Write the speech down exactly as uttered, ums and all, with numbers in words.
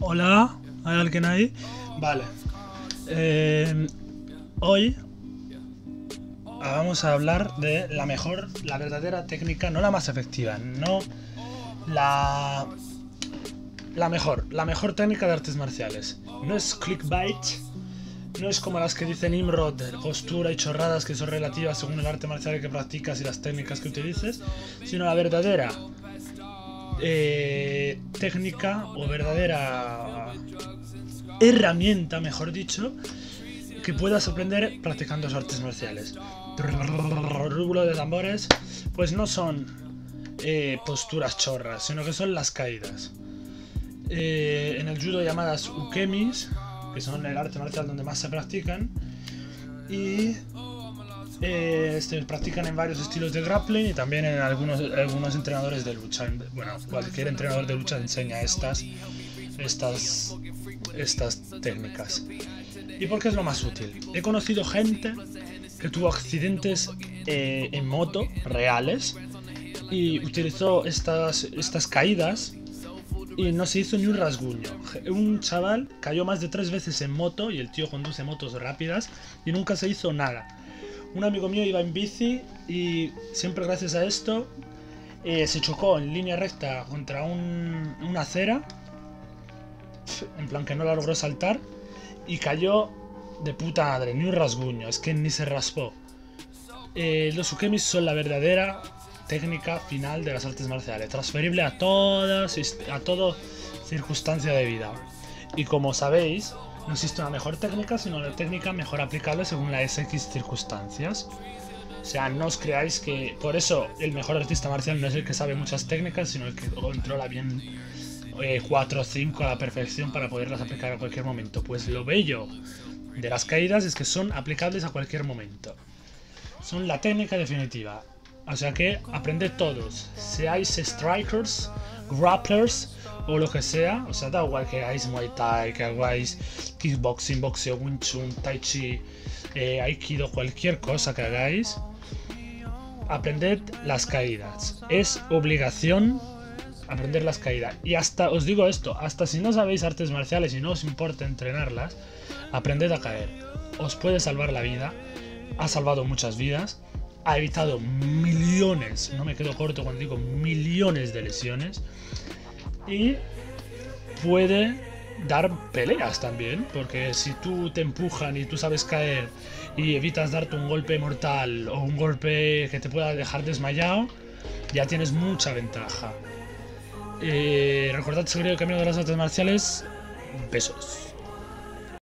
Hola, ¿hay alguien ahí? Vale. Eh, hoy vamos a hablar de la mejor, la verdadera técnica, no la más efectiva, no la la mejor, la mejor técnica de artes marciales. No es clickbait, no es como las que dicen Nimrod, postura y chorradas que son relativas según el arte marcial que practicas y las técnicas que utilices, sino la verdadera eh, técnica o verdadera herramienta, mejor dicho, que puedas aprender practicando artes marciales. Rúbulo de tambores, pues no son eh, posturas chorras, sino que son las caídas. Eh, en el judo llamadas ukemis, que son el arte marcial donde más se practican, y eh, se practican en varios estilos de grappling y también en algunos, algunos entrenadores de lucha. Bueno, cualquier entrenador de lucha enseña estas, estas, estas técnicas. ¿Y por qué es lo más útil? He conocido gente que tuvo accidentes eh, en moto reales y utilizó estas, estas caídas y no se hizo ni un rasguño. Un chaval cayó más de tres veces en moto y el tío conduce motos rápidas y nunca se hizo nada. Un amigo mío iba en bici y siempre gracias a esto eh, se chocó en línea recta contra un, una acera, en plan que no la logró saltar, y cayó de puta madre, ni un rasguño, es que ni se raspó. Eh, los ukemis son la verdadera técnica final de las artes marciales, transferible a todas, a toda circunstancia de vida. Y como sabéis, no existe una mejor técnica, sino una técnica mejor aplicable según las X circunstancias. O sea, no os creáis que... Por eso el mejor artista marcial no es el que sabe muchas técnicas, sino el que controla bien eh, cuatro o cinco a la perfección para poderlas aplicar a cualquier momento. Pues lo bello de las caídas es que son aplicables a cualquier momento. Son la técnica definitiva. O sea que aprended todos, seáis strikers, grapplers o lo que sea. O sea, da igual que hagáis Muay Thai, que hagáis kickboxing, boxeo, Wing Chun, Tai Chi, eh, Aikido, cualquier cosa que hagáis. Aprended las caídas. Es obligación aprender las caídas. Y hasta, os digo esto, hasta si no sabéis artes marciales y no os importa entrenarlas, aprended a caer. Os puede salvar la vida, ha salvado muchas vidas. Ha evitado millones, no me quedo corto cuando digo millones de lesiones, y puede dar peleas también, porque si tú te empujan y tú sabes caer y evitas darte un golpe mortal o un golpe que te pueda dejar desmayado, ya tienes mucha ventaja. Eh, recordad seguir el camino de las artes marciales. Besos.